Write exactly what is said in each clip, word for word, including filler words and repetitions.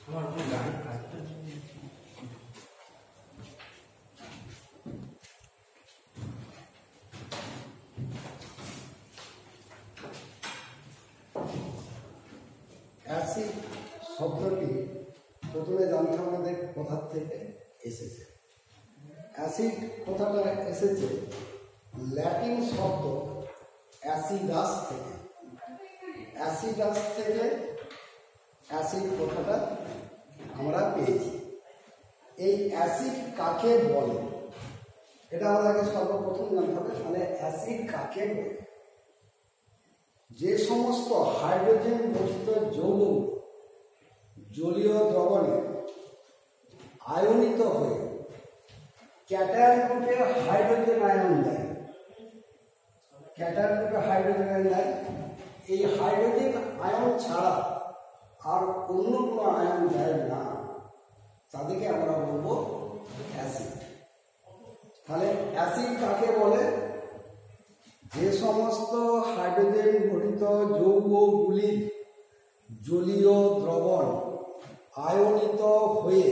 Acid শব্দটি প্রথমে জানতে আমাদের কোথা থেকে এসেছে। অ্যাসিড কথাটা এসেছে ল্যাটিন শব্দ অ্যাসিডাস থেকে। অ্যাসিডাস থেকে অ্যাসিড কথাটা আমরা পেয়েছি। এই অ্যাসিড কাকে বলে এটা আমাদেরকে সর্বপ্রথম জানতে হবে। তাহলে অ্যাসিড কাকে বলে? যে সমস্ত হাইড্রোজেন গঠিত যৌগ জলীয় দ্রবণে আয়নিত হয়ে ক্যাটায়ন রূপে হাইড্রোজেন আয়ন দেয়, ক্যাটায়ন রূপে হাইড্রোজেন আয়ন দেয়, এই হাইড্রোজেন আয়ন ছাড়া আর অন্য কোনো আয়ন দেয় না, তাদেরকে আমরা বলবো অ্যাসিড। তাহলে অ্যাসিড কাকে বলে? যে সমস্ত হাইড্রোজেন গঠিত যৌগগুলির জলীয় দ্রবণ আয়নিত হয়ে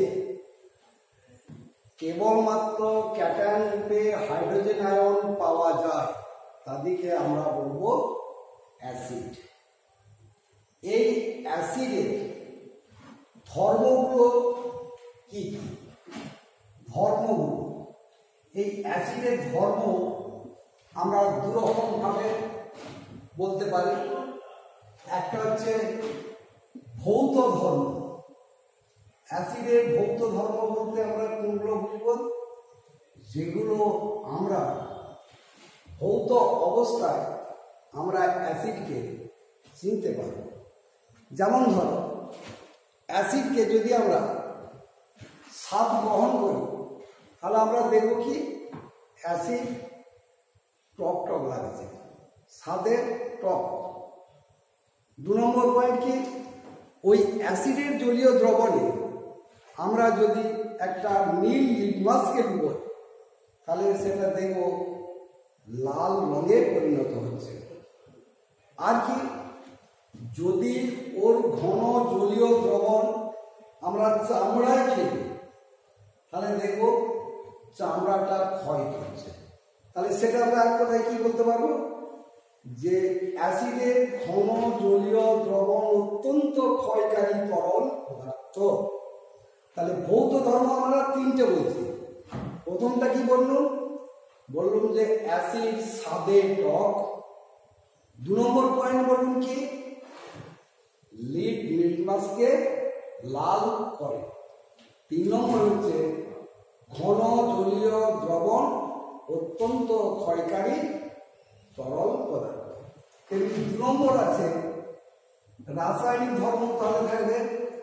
কেবলমাত্র ক্যাটায়ন রূপে হাইড্রোজেন আয়ন পাওয়া যায়, তাদেরকে আমরা বলবো অ্যাসিড। এই অ্যাসিডের ধর্মগুলো কি কি? ধর্মগুলো, এই অ্যাসিডের ধর্ম আমরা দুরকম ভাবে বলতে পারি। একটা হচ্ছে ভৌত ধর্ম। অ্যাসিডের ভৌত ধর্ম বলতে আমরা কোনগুলো বুঝব? যেগুলো আমরা ভৌত অবস্থায় আমরা অ্যাসিডকে চিনতে পারি। যেমন ধরো, অ্যাসিডকে যদি আমরা স্বাদ গ্রহণ করি তাহলে আমরা দেখব কি অ্যাসিড টক টক লাগছে, স্বাদের টক। দু নম্বর পয়েন্ট কি, ওই অ্যাসিডের জলীয় দ্রবণে আমরা যদি একটা নীল লিটমাসকে ডুবোই তাহলে সেটা দেখব লাল রঙে পরিণত হচ্ছে। আর কি, যদি ওর ঘন জলীয় দ্রবণ আমরা চামড়ায় খেলি তাহলে দেখব চামড়াটা ক্ষয় করছে। তাহলে সেটা আমরা এক কথায় কি বলতে পারবো? যে অ্যাসিডের ঘন জলীয় দ্রবণ অত্যন্ত ক্ষয়কারী তরল পদার্থ। তাহলে ভৌত ধর্ম আমরা তিনটে বলছি। প্রথমটা কি বললুম? বললুম যে অ্যাসিড স্বাদে টক। দু নম্বর পয়েন্ট বললুম কি, লিড লিটমাসকে লাল করে। তিন নম্বর হচ্ছে ঘন জলীয় দ্রবণ অত্যন্ত ক্ষয়কারী তরল পদার্থ। তেমনি দু নম্বর আছে রাসায়নিক ধর্ম। তাহলে থাকবে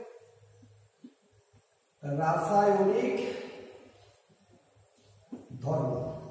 রাসায়নিক ধর্ম।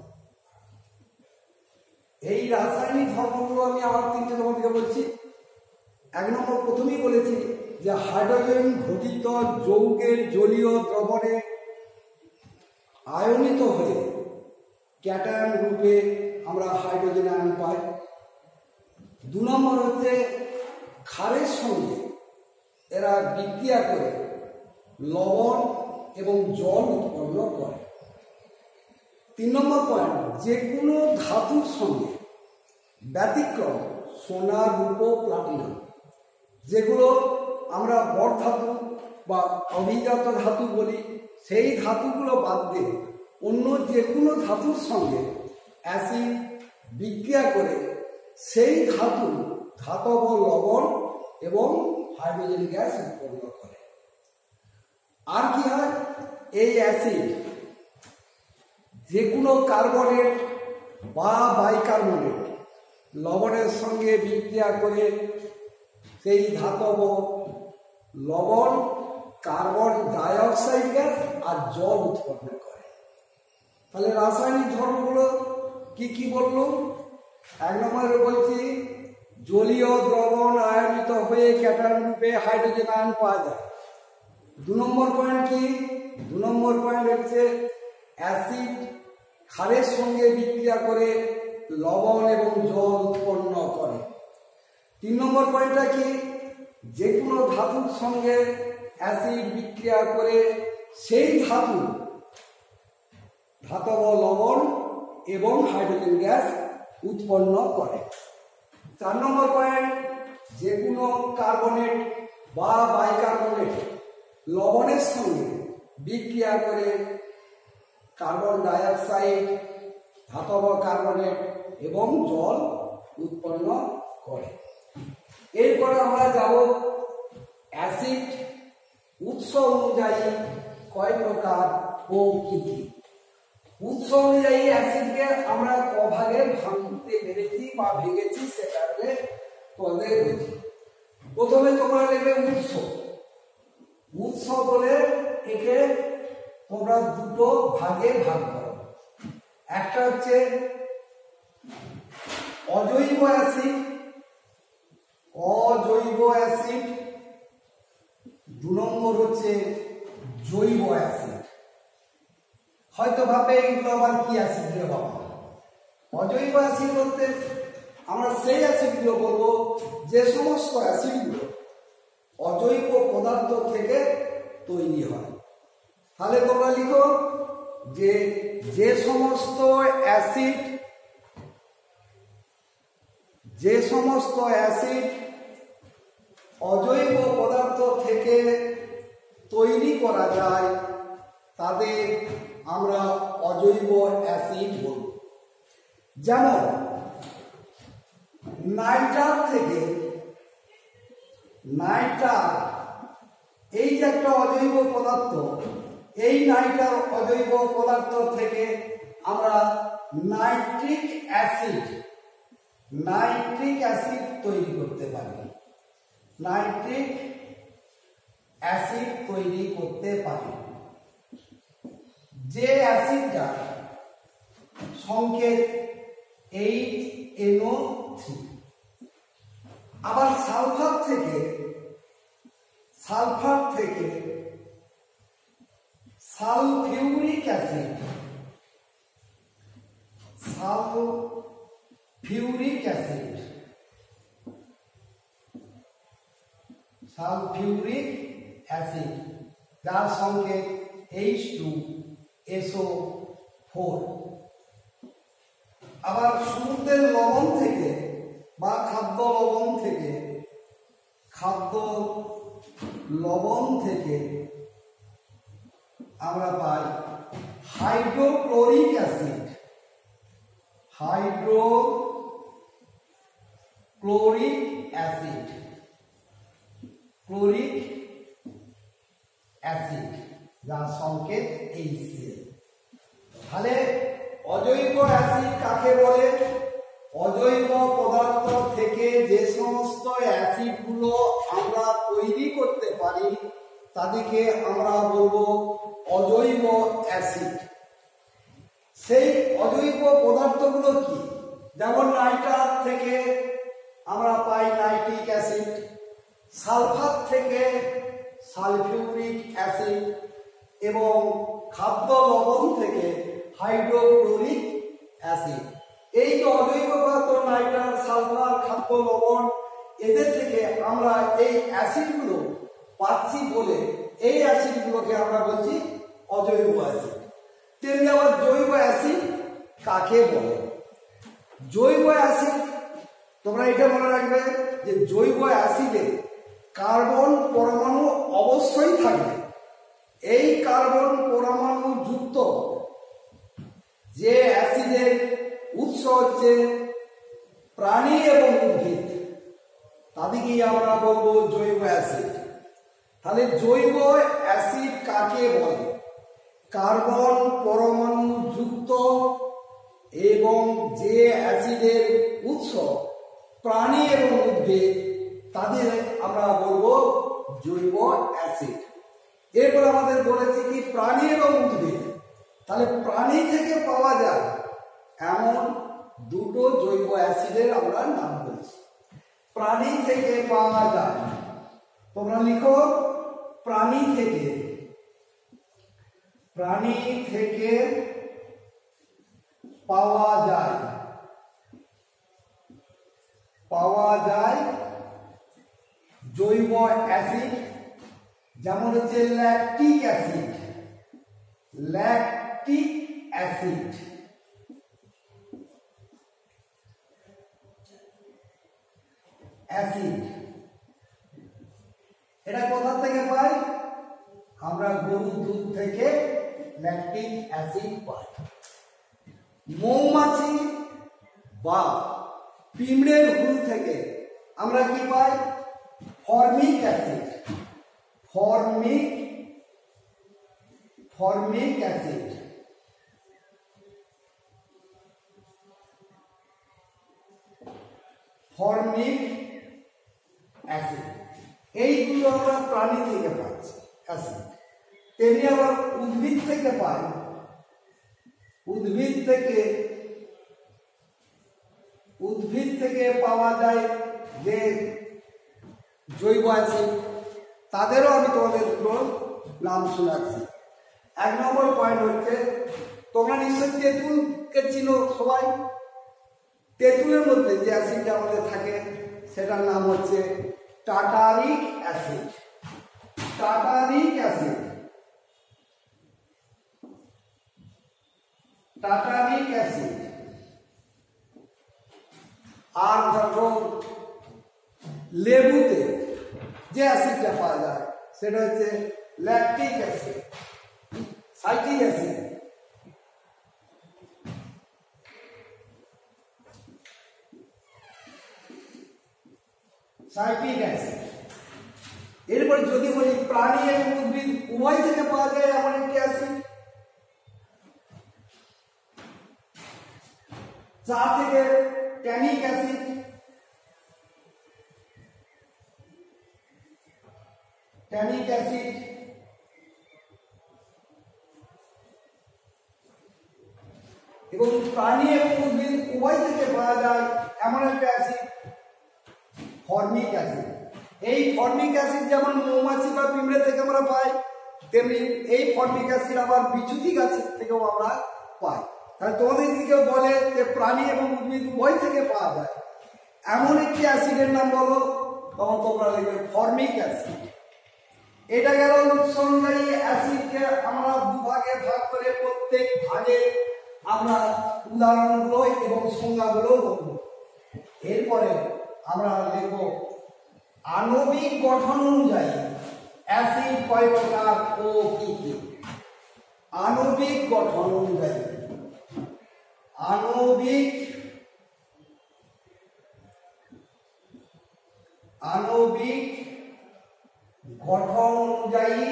এই রাসায়নিক ধর্মগুলো আমি আবার তিনটে তোমাদেরকে বলছি। এক নম্বর প্রথমেই বলেছি যে হাইড্রোজেন ঘটিত যৌগের জলীয় দ্রবণে আয়নিত হয়ে ক্যাটায়ন রূপে আমরা হাইড্রোজেন আয়ন পাই। দু নম্বর হচ্ছে ক্ষারের সঙ্গে এরা বিক্রিয়া করে লবণ এবং জল উৎপন্ন করে। তিন নম্বর পয়েন্ট, যে কোনো ধাতুর সঙ্গে ব্যতিক্রম সোনা, রূপ, প্লাটিনাম, যেগুলো আমরা বড় ধাতু বা অভিজাত ধাতু বলি, সেই ধাতুগুলো বাদ দিয়ে অন্য যে কোনো ধাতুর সঙ্গে অ্যাসিড বিক্রিয়া করে সেই ধাতু ধাতব লবণ এবং হাইড্রোজেন গ্যাস উৎপন্ন করে। আর কি হয়, এই অ্যাসিড যে কোনো কার্বনেট বা বাইকার্বনেট লবণের সঙ্গে বিক্রিয়া করে সেই ধাতব লবণ, কার্বন ডাইঅক্সাইড গ্যাস আর জল উৎপন্ন করে। তাহলে রাসায়নিক ধর্মগুলো কি কি বললো? এক নম্বরে বলছি জলীয় দ্রবণ আয়নিত হয়ে ক্যাটায়ন রূপে হাইড্রোজেন আয়ন পাওয়া যায়। দু নম্বর পয়েন্ট কি? দু নম্বর পয়েন্ট হচ্ছে অ্যাসিড ক্ষারের সঙ্গে বিক্রিয়া করে লবণ এবং জল উৎপন্ন করে। তিন নম্বর পয়েন্টটা কি? যে কোনো ধাতুর সঙ্গে অ্যাসিড বিক্রিয়া করে সেই ধাতু ধাতব লবণ এবং হাইড্রোজেন গ্যাস উৎপন্ন করে। চার নম্বর পয়েন্ট, যে কোনো কার্বনেট বা বাইকার্বনেট লবণের সঙ্গে বিক্রিয়া করে কার্বন ডাইঅক্সাইড, ধাতব কার্বনেট এবং জল উৎপন্ন করে। এরপরে আমরা যাব অ্যাসিড উৎস অনুযায়ী কয় প্রকার ও কি কি। উৎস অনুযায়ী অ্যাসিডকে আমরা কভাগে ভাঙতে পেরেছি বা ভেঙেছি সেটা তোমাদের বলছি। প্রথমে তোমরা লিখবে উৎস। উৎস বলে একে তোমরা দুটো ভাগে ভাগ করো। একটা হচ্ছে অজৈব অ্যাসিড, অজৈব অ্যাসিড। দু নম্বর হচ্ছে জৈব অ্যাসিড। হয়তো ভাবে এগুলো আবার কি অ্যাসিড রে বাবা। অজৈব অ্যাসিড বলতে আমরা সেই অ্যাসিডগুলো বলবো যে সমস্ত অ্যাসিডগুলো অজৈব পদার্থ থেকে তৈরি হয়। তাহলে তোমরা লিখো যে যে সমস্ত অ্যাসিড যে সমস্ত অ্যাসিড অজৈব পদার্থ থেকে তৈরি করা যায় তাদের আমরা অজৈব অ্যাসিড বলব। যেমন নাইট্রার থেকে নাইট্রার এই যে একটা অজৈব পদার্থ, এই নাইট্রার অজৈব পদার্থ থেকে আমরা নাইট্রিক অ্যাসিড নাইট্রিক অ্যাসিড তৈরি করতে পারি। নাইট্রিক অ্যাসিড তৈরি করতে পারি যে অ্যাসিডটা সংকেত এইচ এন ও থ্রি। আবার সালফার থেকে সালফার থেকে sulphuric acid sulphuric acid sulphuric acid যার সংকেত H two S O four. আবার সমুদ্রের লবণ থেকে বা খাদ্য লবণ থেকে খাদ্য লবণ থেকে আমরা পাই hydrochloric acid hydrochloric acid chloric acid যার সংকেত এইচসিএল। তাহলে অজৈব অ্যাসিড কাকে বলে? অজৈব পদার্থ থেকে যে সমস্ত অ্যাসিডগুলো আমরা তৈরি করতে পারি তাদেরকে আমরা বলবো অজৈব অ্যাসিড। সেই অজৈব পদার্থগুলো কি? যেমন নাইট্রার থেকে আমরা পাই নাইট্রিক অ্যাসিড, সালফার থেকে সালফিউরিক অ্যাসিড এবং খাদ্য লবণ থেকে হাইড্রোক্লোরিক অ্যাসিড। এই যে অজৈব পদার্থ নাইট্রার, সালফার, খাদ্য লবণ, এদের থেকে আমরা এই অ্যাসিডগুলো পাচ্ছি বলে এই অ্যাসিডগুলোকে আমরা বলছি অজৈব অ্যাসিড। তেমনি আবার জৈব অ্যাসিড কাকে বলে? জৈব অ্যাসিড তোমরা এটা মনে রাখবে যে জৈব অ্যাসিডে কার্বন পরমাণু অবশ্যই থাকবে। এই কার্বন পরমাণু যুক্ত যে অ্যাসিডের উৎস হচ্ছে প্রাণী এবং উদ্ভিদ, তাদেরকেই আমরা বলবো জৈব অ্যাসিড। তাহলে জৈব অ্যাসিড কাকে বলে? কার্বন পরমাণু যুক্ত এবং যে অ্যাসিডের উৎস প্রাণী এবং উদ্ভিদ তাদের আমরা বলবো জৈব অ্যাসিড। এরপর আমাদের বলেছি কি প্রাণী এবং উদ্ভিদ। তাহলে প্রাণী থেকে পাওয়া যায় এমন দুটো জৈব অ্যাসিডের আমরা নাম বলছি। প্রাণী থেকে পাওয়া যায়, তোমরা লিখো প্রাণী থেকে প্রাণী থেকে পাওয়া যায় পাওয়া যায় জৈব অ্যাসিড যেমন হচ্ছে lactic acid, lactic acid, acid এটা কোথা থেকে পাই? আমরা গরুর দুধ থেকে ল্যাকটিক অ্যাসিড পাই। মৌমাছি বা পিঁমড়ের হুল থেকে আমরা কি পাই? Formic acid, formic formic acid. Formic acid এইগুলো আমরা প্রাণী থেকে পাচ্ছি অ্যাসিড। তেমনি আবার উদ্ভিদ থেকে পাই, উদ্ভিদ থেকে উদ্ভিদ থেকে পাওয়া যায় যে জৈব অ্যাসিড, তাদেরও আমি তোমাদের দুটো নাম শোনাচ্ছি। এক নম্বর পয়েন্ট হচ্ছে, তোমরা নিশ্চয়ই তেঁতুলকে চিনো সবাই। তেঁতুলের মধ্যে যে অ্যাসিডটা আমাদের থাকে সেটার নাম হচ্ছে tartaric acid, tartaric acid, tartaric acid. আর দেখো লেবুতে যে অ্যাসিডটা পাওয়া যায় সেটা হচ্ছে lactic acid, citric acid. Citric acid. এরপর যদি বলি প্রাণী এবং উদ্ভিদ উভয় থেকে পাওয়া যায় এমন একটি অ্যাসিড, চা থেকে ট্যানিক অ্যাসিড, ট্যানিক অ্যাসিড। এবং প্রাণী এবং উদ্ভিদ উভয় থেকে পাওয়া যায় এমন একটা অ্যাসিড ফর্মিক অ্যাসিড। এই ফর্মিক অ্যাসিড যেমন মৌমাছি বা পিঁমড়ে থেকে আমরা পাই, তেমনি এই ফর্মিক অ্যাসিড আবার বিচুতি গাছের থেকেও আমরা পাই। তাহলে তোমাদের যদি কেউ বলে যে প্রাণী এবং উদ্ভিদ উভয় থেকে পাওয়া যায় এমন একটি অ্যাসিডের নাম বলো, তখন তোমরা লিখবে ফর্মিক অ্যাসিড। এটা গেল অনুযায়ী অ্যাসিডকে আমরা দুভাগে ভাগ করে প্রত্যেক ভাগে আমরা উদাহরণগুলো এবং সংজ্ঞাগুলো বলব। এরপরে আমরা দেখব আণবিক গঠন অনুযায়ী অ্যাসিড কয় প্রকার ও কি কি। আণবিক গঠন অনুযায়ী, আণবিক আণবিক গঠন অনুযায়ী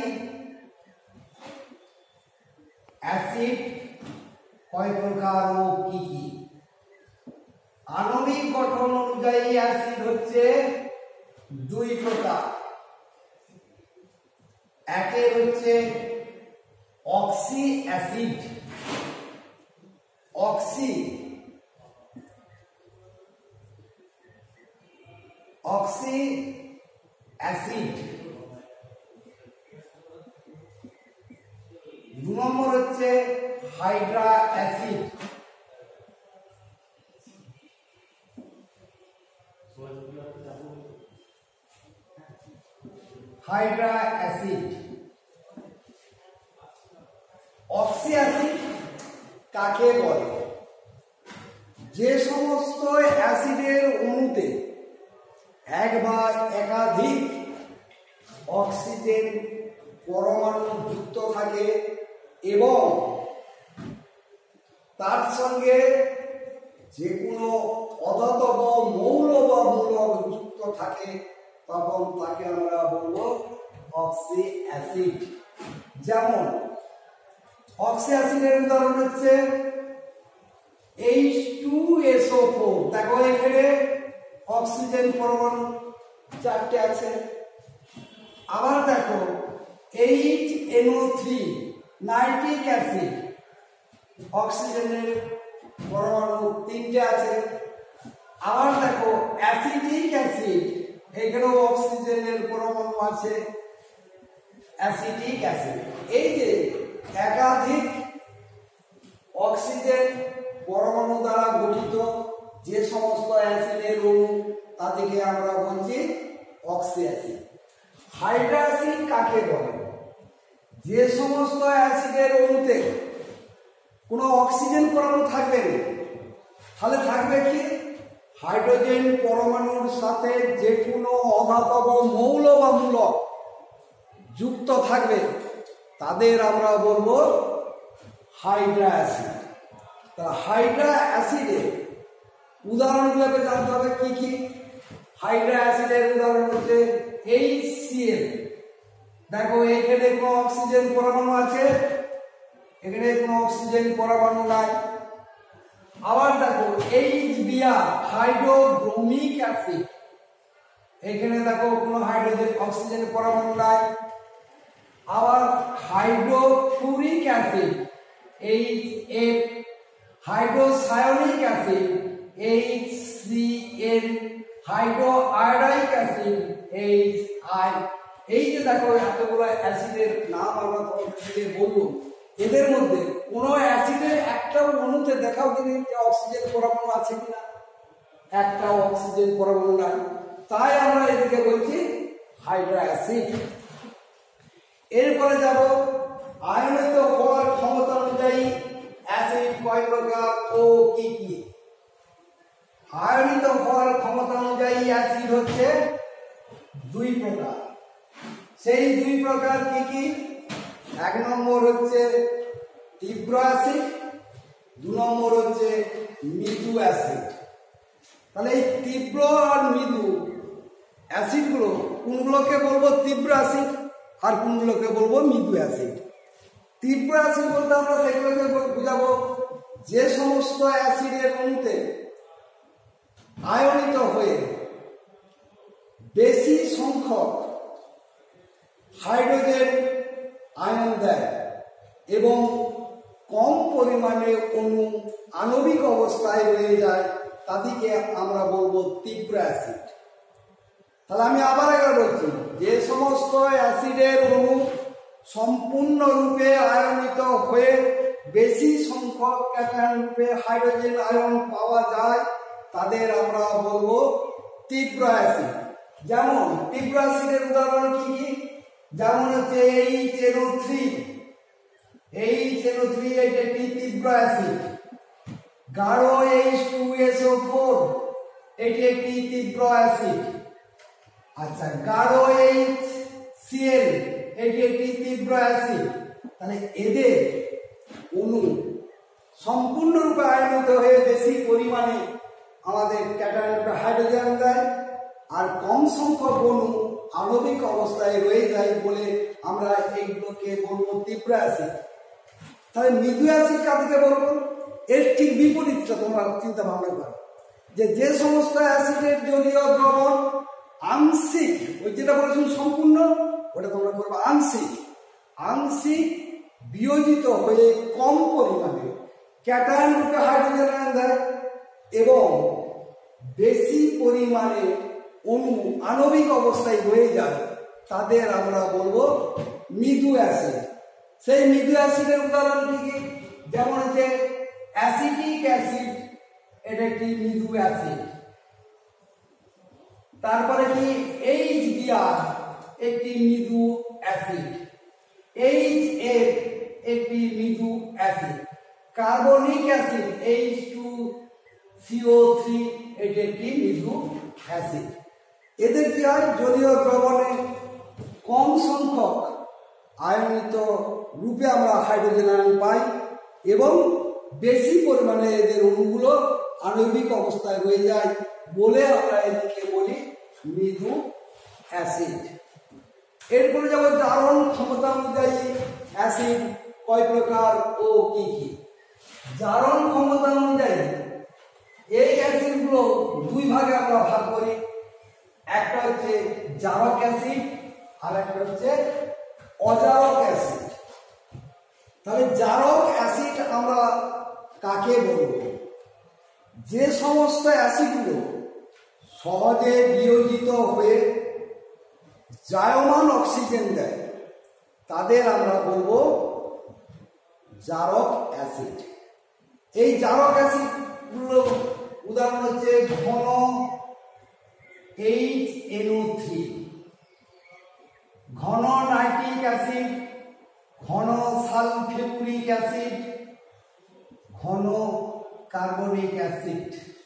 অ্যাসিড কয় প্রকার ও কি কি। আণবিক গঠন অনুযায়ী অ্যাসিড হচ্ছে দুই প্রকার। একে হচ্ছে oxy acid, oxy oxy acid. দু নম্বর হচ্ছে hydra acid, hydra acid. Oxy acid কাকে বলে? যে সমস্ত অ্যাসিডের অণুতে এক বা একাধিক অক্সিজেন পরমাণু যুক্ত থাকে এবং তার সঙ্গে যে কোনো অধাতব মৌল বা মূলক যুক্ত থাকে তখন তাকে আমরা বলবো অক্সি অ্যাসিড। যেমন অক্সি অ্যাসিডের উদাহরণ হচ্ছে H two S O four. দেখো এখানে অক্সিজেন পরমাণু চারটে আছে। আবার দেখো H N O three, nitric acid, অক্সিজেনের পরমাণু তিনটে আছে। আবার দেখো অ্যাসিটিক অ্যাসিড, এখানেও অক্সিজেনের পরমাণু আছে, অ্যাসিটিক অ্যাসিড। এই যে একাধিক অক্সিজেন পরমাণু দ্বারা গঠিত যে সমস্ত অ্যাসিডের অণু তাদেরকে আমরা বলছি অক্সি অ্যাসিড। হাইড্রা অ্যাসিড কাকে বলে? যে সমস্ত অ্যাসিডের অণুতে কোনো অক্সিজেন পরমাণু থাকবে না, তাহলে থাকবে কি হাইড্রোজেন পরমাণুর সাথে যে কোনো অধাতব মৌল বা মূলক যুক্ত থাকবে, তাদের আমরা বলবো হাইড্রা অ্যাসিড। তাহলে হাইড্রা অ্যাসিডের উদাহরণগুলোকে জানতে হবে কি কি। হাইড্রা অ্যাসিডের উদাহরণ হচ্ছে এইচ সি এল। দেখো এখানে কোনো অক্সিজেন পরমাণু আছে, এখানে কোনো অক্সিজেন পরমাণু নাই। আবার দেখো H B R hydrobromic acid, এখানে দেখো কোনো হাইড্রোজেন অক্সিজেন পরমাণু নাই। আবার hydrofluoric acid H F, hydrocyanic acid H C N, hydro iodic acid H I. এই যে দেখো এতগুলো অ্যাসিডের নাম আমরা তোমাদের বলবো, এদের মধ্যে কোন অ্যাসিডের একটা অণুতে দেখাও তিনি যে অক্সিজেন পরমাণু আছে কিনা, একটা অক্সিজেন পরমাণু নাই, তাই আমরা এদিকে বলছি হাইড্রা অ্যাসিড। এরপরে যাব আয়নিত হওয়ার ক্ষমতা অনুযায়ী অ্যাসিড কয় প্রকার ও কি কি। আয়নিত হওয়ার ক্ষমতা অনুযায়ী অ্যাসিড হচ্ছে দুই প্রকার। সেই দুই প্রকার কি কি? এক নম্বর হচ্ছে তীব্র অ্যাসিড, দু নম্বর হচ্ছে মৃদু অ্যাসিড। তাহলে এই তীব্র আর মৃদু অ্যাসিডগুলো কোনগুলোকে বলবো তীব্র অ্যাসিড আর কোনগুলোকে বলবো মৃদু অ্যাসিড। তীব্র অ্যাসিড বলতে আমরা সেগুলোকে বুঝাবো যে সমস্ত অ্যাসিডের অণুতে আয়নিত হয়ে বেশি সংখ্যক হাইড্রোজেন আয়ন দেয় এবং কম পরিমাণে অণু আণবিক অবস্থায় রয়ে যায়, তাদেরকে আমরা বলবো তীব্র অ্যাসিড। তাহলে আমি আবার একবার বলছি, যে সমস্ত অ্যাসিডের অণু সম্পূর্ণরূপে আয়নিত হয়ে বেশি সংখ্যক ক্যাটায়ন রূপে হাইড্রোজেন আয়ন পাওয়া যায়, তাদের আমরা বলবো তীব্র অ্যাসিড। যেমন তীব্র অ্যাসিডের উদাহরণ কি কি? যেমন হচ্ছে H N O three, H N O three এটি একটি তীব্র অ্যাসিড। গাঢ় H two S O four এটি একটি তীব্র অ্যাসিড। আচ্ছা, গাঢ় এইচ সি এল এটি একটি তীব্র অ্যাসিড। তাহলে এদের অণু সম্পূর্ণরূপে আয়নিত হয়ে বেশি পরিমাণে আমাদের ক্যাটায়ন রূপে হাইড্রোজেন দেয়, আর কম সংখ্যক অণু আণবিক অবস্থায় রয়ে যায় বলে আমরা এইগুলোকে বলবো তীব্র অ্যাসিড। তাহলে মৃদু অ্যাসিড কাদেরকে বলবো? এর ঠিক বিপরীতটা তোমরা চিন্তা ভাবনা করো, যে যে সমস্ত অ্যাসিডের জলীয় দ্রবণ আংশিক, ওই যেটা বলেছেন সম্পূর্ণ, ওটা তোমরা করবো আংশিক, আংশিক বিয়োজিত হয়ে কম পরিমাণে ক্যাটায়ন রূপে হাইড্রোজেন আয়ন দেয় এবং বেশি পরিমাণে অণু আণবিক অবস্থায় রয়ে যায়, তাদের আমরা বলবো মৃদু অ্যাসিড। সেই মৃদু অ্যাসিডের উদাহরণ কি কি? যেমন হচ্ছে অ্যাসিটিক অ্যাসিড, এটা একটি মৃদু অ্যাসিড। তারপরে কি এইচ বি আর একটি মৃদু অ্যাসিড, এইচ এফ একটি মৃদু অ্যাসিড। Carbonic acid H two C O three এটি একটি মৃদু অ্যাসিড। এদের কি হয়? জলীয় দ্রবণে কম সংখ্যক আয়নিত রূপে আমরা হাইড্রোজেন আয়ন পাই এবং বেশি পরিমাণে এদের অণুগুলো আণবিক অবস্থায় রয়ে যায় বলে আমরা এদেরকে বলি মৃদু অ্যাসিড। এরপরে যাব জারণ ক্ষমতা অনুযায়ী অ্যাসিড কয় প্রকার ও কি কি। জারণ ক্ষমতা অনুযায়ী এই অ্যাসিডগুলো দুই ভাগে আমরা ভাগ করি, একটা হচ্ছে জারক অ্যাসিড আর একটা হচ্ছে অজারক অ্যাসিড। তাহলে জারক অ্যাসিড আমরা কাকে বলবো? যে সমস্ত অ্যাসিডগুলো সহজে বিয়োজিত হয়ে জায়মান অক্সিজেন দেয়, তাদের আমরা বলবো জারক অ্যাসিড। এই জারক অ্যাসিডগুলো উদাহরণ হচ্ছে ঘন এইচ এন ও থ্রি, ঘন নাইট্রিক অ্যাসিড, ঘন সালফিউরিক অ্যাসিড, ঘন কার্বনিক অ্যাসিড।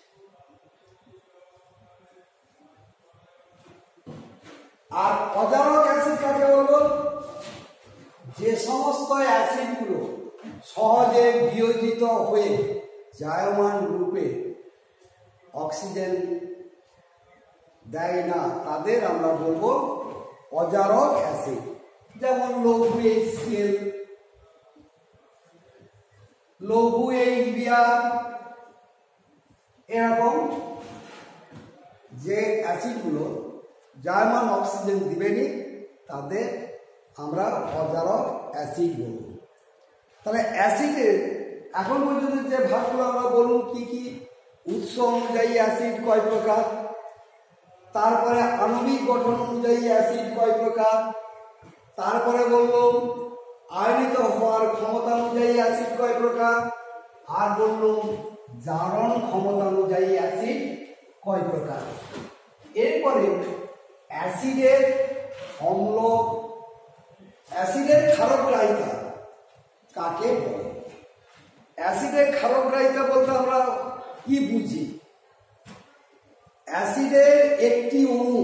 আর অজারক অ্যাসিড কাকে বলবো? যে সমস্ত অ্যাসিডগুলো সহজে বিয়োজিত হয়ে জায়মান রূপে অক্সিজেন দেয় না, তাদের আমরা বলবো অজারক অ্যাসিড। যেমন লঘু এইচসিএল, লঘু এইচবিআর, এরকম যে অ্যাসিডগুলো জায়মান অক্সিজেন দিবেনি তাদের আমরা অজারক অ্যাসিড বলব। তাহলে অ্যাসিডের এখন পর্যন্ত যে ভাগগুলো আমরা বলুন কি কি, উৎস অনুযায়ী অ্যাসিড কয় প্রকার, তারপরে আণবিক গঠন অনুযায়ী অ্যাসিড কয় প্রকার, তারপরে বললাম আয়নিত হওয়ার ক্ষমতা অনুযায়ী অ্যাসিড কয় প্রকার, আর বললাম জারণ ক্ষমতা অনুযায়ী অ্যাসিড কয় প্রকার। এরপরে অ্যাসিডের অম্ল, অ্যাসিডের ক্ষারকগ্রাহিতা কাকে বলে? অ্যাসিডের ক্ষারকগ্রাহিতা বলতে আমরা কি বুঝি? অ্যাসিডের একটি অণু,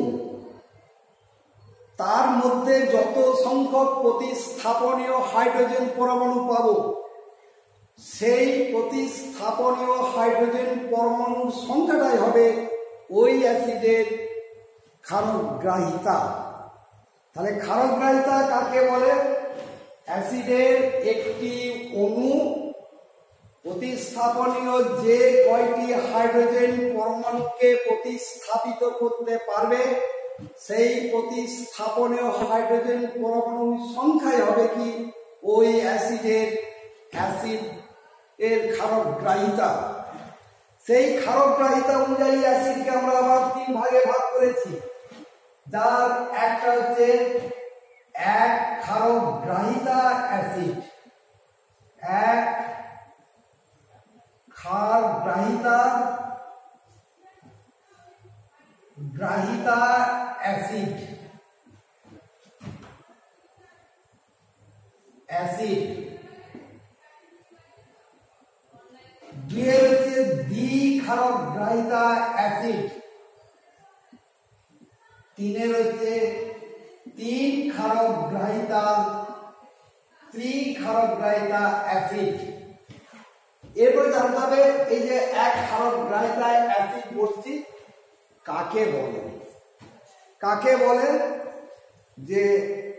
তার মধ্যে যত সংখ্যক প্রতিস্থাপনীয় হাইড্রোজেন পরমাণু পাব, সেই প্রতিস্থাপনীয় হাইড্রোজেন পরমাণুর সংখ্যাটাই হবে ওই অ্যাসিডের ক্ষারকগ্রাহিতা। তাহলে ক্ষারকগ্রাহিতা কাকে বলে? অ্যাসিডের একটি অণু প্রতিস্থাপনীয় যে কয়টি হাইড্রোজেন পরমাণুকে প্রতিস্থাপিত করতে পারবে, সেই প্রতিস্থাপনীয় হাইড্রোজেন পরমাণুর সংখ্যাই হবে কি ওই অ্যাসিডের অ্যাসিড এর ক্ষারকগ্রাহিতা। সেই ক্ষারকগ্রাহিতা অনুযায়ী অ্যাসিডকে আমরা আবার তিন ভাগে ভাগ করেছি, যার একটা হচ্ছে এক ক্ষারকগ্রাহিতা অ্যাসিড, এক ক্ষারগ্রাহিতা গ্রাহিতা অ্যাসিড অ্যাসিড দুই হচ্ছে দ্বিক্ষারকগ্রাহিতা অ্যাসিড, তিনের হচ্ছে তিন ক্ষারকগ্রাহিতা ত্রিক্ষারকগ্রাহিতা অ্যাসিড। এরপরে জানতে হবে এই যে এক ক্ষারকগ্রাহিতা অ্যাসিড বলছি কাকে বলে? কাকে বলে? যে